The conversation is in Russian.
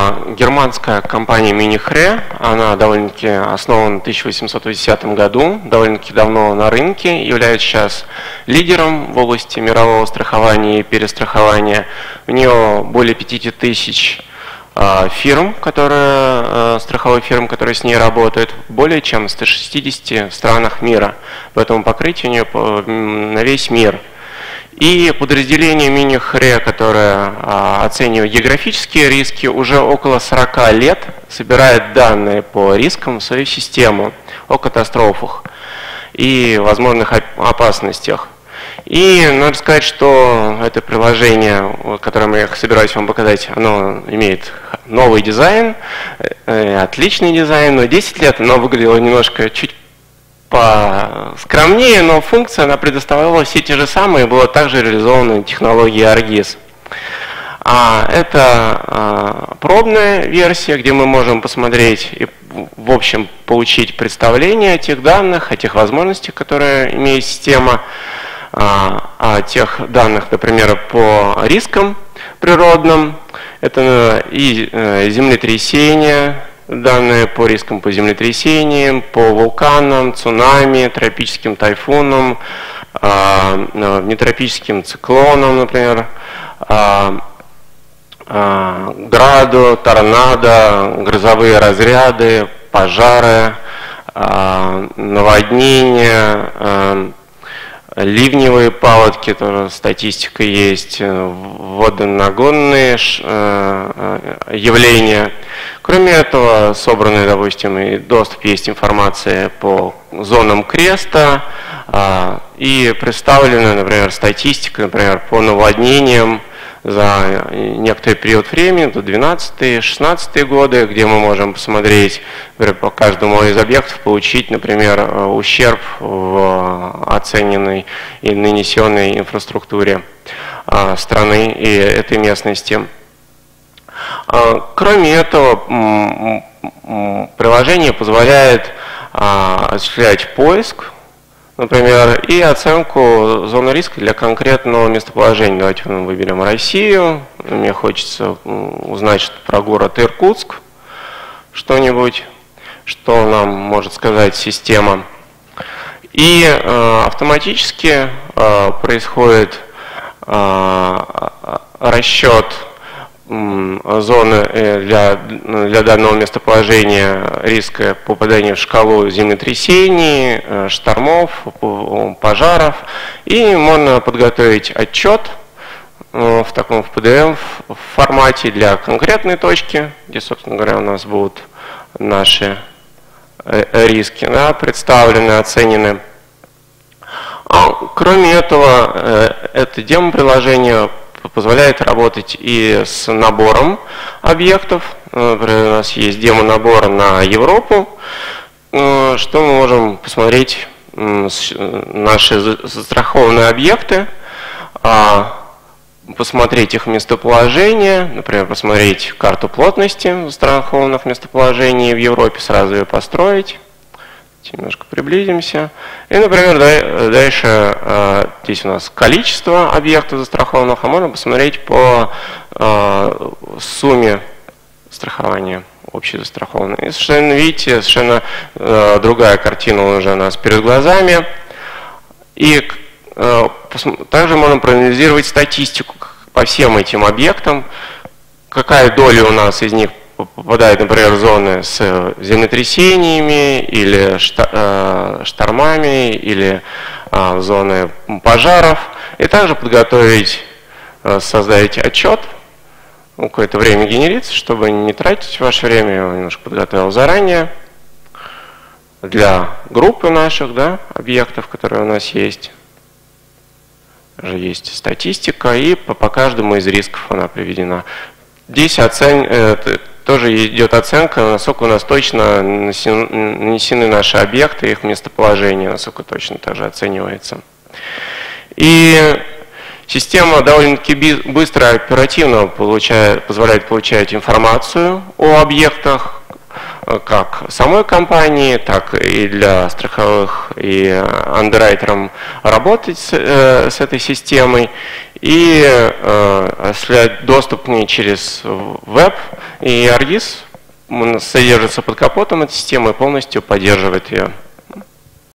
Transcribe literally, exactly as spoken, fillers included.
германская компания Minihre, она довольно-таки основана в тысяча восемьсот восьмидесятом году, довольно-таки давно на рынке, является сейчас лидером в области мирового страхования и перестрахования. У нее более пятидесяти тысяч фирм, которые, страховых фирм, которые с ней работают, более чем в ста шестидесяти странах мира. Поэтому покрытие у нее на весь мир. И подразделение Minihre, которое а, оценивает географические риски, уже около сорока лет собирает данные по рискам в свою систему о катастрофах и возможных опасностях. И надо сказать, что это приложение, которое я собираюсь вам показать, оно имеет новый дизайн, отличный дизайн, но десять лет оно выглядело немножко чуть поскромнее, но функция она предоставляла все те же самые, была также реализована технологией аргис. А это а, пробная версия, где мы можем посмотреть и, в общем, получить представление о тех данных, о тех возможностях, которые имеет система, а, о тех данных, например, по рискам природным. Это и э, землетрясения, данные по рискам по землетрясениям, по вулканам, цунами, тропическим тайфунам, нетропическим циклонам, например, граду, торнадо, грозовые разряды, пожары, наводнения, ливневые паводки, тоже статистика есть, водонагонные явления. Кроме этого, собраны, допустим, и доступ есть информация по зонам креста, и представлена, например, статистика, например, по наводнениям за некоторый период времени, до двенадцатые-шестнадцатые годы, где мы можем посмотреть, например, по каждому из объектов, получить, например, ущерб в оцененной и нанесенной инфраструктуре страны и этой местности. Кроме этого, приложение позволяет осуществлять поиск, например, и оценку зоны риска для конкретного местоположения. Давайте мы выберем Россию. Мне хочется узнать про город Иркутск, что-нибудь, что нам может сказать система. И э, автоматически э, происходит э, расчет зоны для, для данного местоположения риска попадания в шкалу землетрясений, штормов, пожаров. И можно подготовить отчет в таком в пи ди эф формате для конкретной точки, где, собственно говоря, у нас будут наши риски, да, представлены, оценены. А, кроме этого, это демо-приложение позволяет работать и с набором объектов. Например, у нас есть демо-набор на Европу, что мы можем посмотреть наши застрахованные объекты, посмотреть их местоположение, например, посмотреть карту плотности застрахованных местоположений в Европе, сразу ее построить. Немножко приблизимся. И, например, дальше здесь у нас количество объектов застрахованных, а можно посмотреть по сумме страхования общей застрахованной. И совершенно, видите, совершенно другая картина уже у нас перед глазами. И также можно проанализировать статистику по всем этим объектам, какая доля у нас из них попадает, например, в зоны с землетрясениями или штормами, или в зоны пожаров. И также подготовить, создать отчет. Какое-то время генерится, чтобы не тратить ваше время. Я его немножко подготовил заранее. Для группы наших, да, объектов, которые у нас есть. Также есть статистика, и по, по каждому из рисков она приведена. Здесь оцен... тоже идет оценка, насколько у нас точно нанесены наши объекты, их местоположение, насколько точно тоже оценивается. И система довольно-таки быстро и оперативно получает, позволяет получать информацию о объектах, как самой компании, так и для страховых и андеррайтерам работать с, с этой системой. и э, осуществлять доступ к ней через веб, и аргиз содержится под капотом этой системы и полностью поддерживает ее.